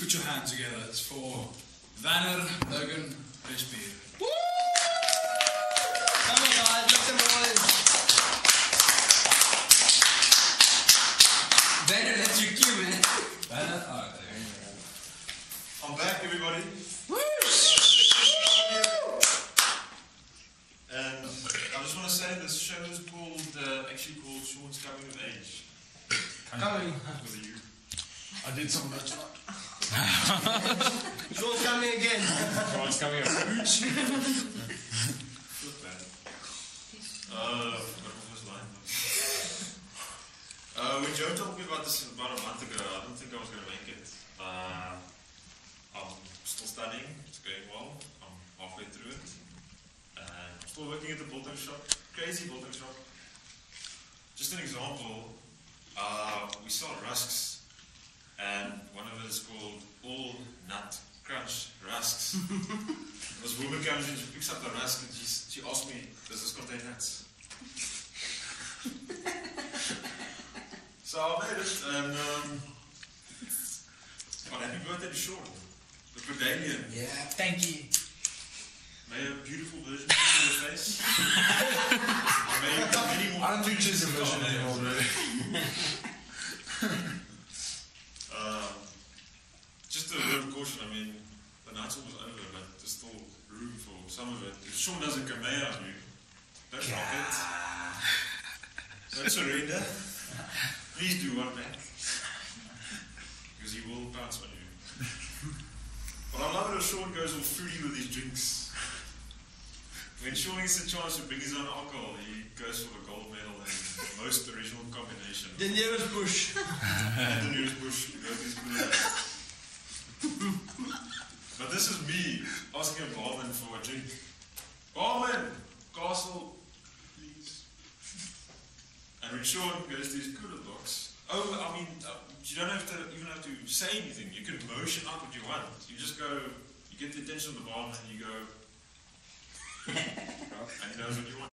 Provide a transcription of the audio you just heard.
put your hands together. It's for Werner, Logan, Beer. Woo! Come on guys, make some noise. Werner, that's your cue, man. Werner, oh, there you go. I'm back, everybody. Woo! And I just want to say this show is called, actually called Sean's Coming of Age. Coming. With you. I did some of that. Sean's coming again. Sean's coming of age. Flip that. Forgot what was line. When Joe told me about this about a month ago, I didn't think I was going to make it. I'm still studying, it's going well, I'm halfway through it. I'm still working at the building shop, crazy building shop. Just an example, we sell rusks, and one of it is called All Nut Crunch Rusks. This woman comes and she picks up the rusk and she asks me, does this contain nuts? So I made it, and happy birthday to Sean, the Pedalian. Yeah, thank you. May a beautiful version of your face. May many more. I don't think she's a version anymore, really. Just a word of caution, I mean, the night's almost over, but there's still room for some of it. If Sean doesn't come out on you, don't rock it. Don't surrender. Please do one back. Because he will pounce on you. But I love it if Sean goes all fruity with his drinks. When Sean gets a chance to bring his own alcohol, he goes for the gold medal and most original combination. The nearest bush. The nearest bush. But this is me asking a barman for a drink. Barman! Castle, please. And when Sean goes to his cooler box, I mean, you don't even have to say anything. You can motion out what you want. You just go, you get the attention of the barman and you go, and he knows what you want.